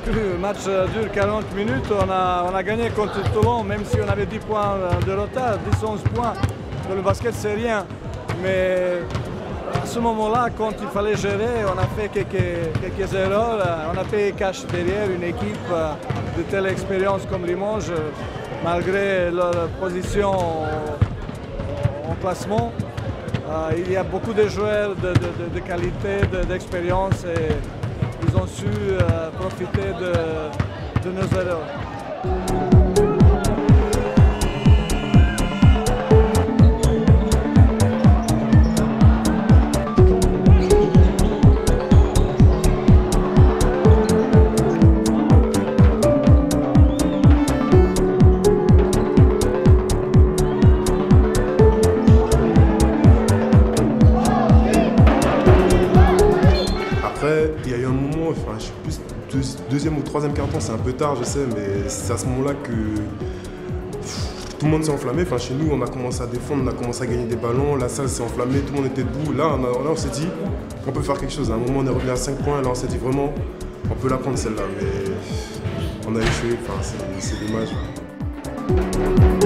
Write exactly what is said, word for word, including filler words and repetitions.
cru. Le match dure quarante minutes. On a, on a gagné contre Toulon, même si on avait dix points de retard, dix onze points. Dans le basket, c'est rien. Mais à ce moment-là, quand il fallait gérer, on a fait quelques, quelques erreurs. On a payé cash derrière une équipe de telle expérience comme Limoges, malgré leur position au classement. Euh, il y a beaucoup de joueurs de, de, de qualité, d'expérience de, et ils ont su euh, profiter de, de nos erreurs. Il y a eu un moment, enfin, je sais plus, deux, deuxième ou troisième quart-temps, c'est un peu tard, je sais, mais c'est à ce moment-là que pff, tout le monde s'est enflammé. Enfin, chez nous, on a commencé à défendre, on a commencé à gagner des ballons, la salle s'est enflammée, tout le monde était debout. Là, on, a, là, on s'est dit, on peut faire quelque chose. À un moment, on est revenu à cinq points, là, on s'est dit vraiment, on peut la prendre celle-là, mais on a échoué, enfin, c'est dommage.